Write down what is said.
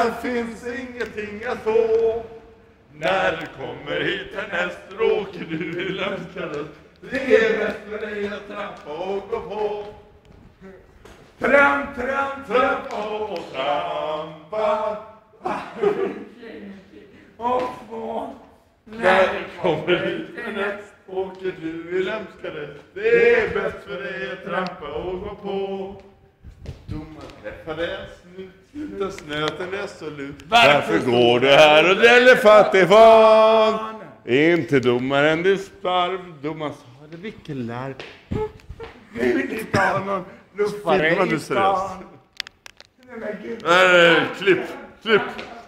här finns ingenting att få. När du kommer hit härnäst råkar du i lömskare. Det är bäst för dig att trampa och gå på. Tramp, tramp, trampa och trampa. Och få. När du kommer hit härnäst åker du i lömskare. Det är bäst för dig att trampa och gå på. Domaren träffade en snut. Sluta snöten resolut. Varför går du här och dräller fattigfan? Inte domaren du sparv. Domaren sa det vilken lär. Vi vill inte ha någon luftfilm. Vad du seriöst. Nej, klipp.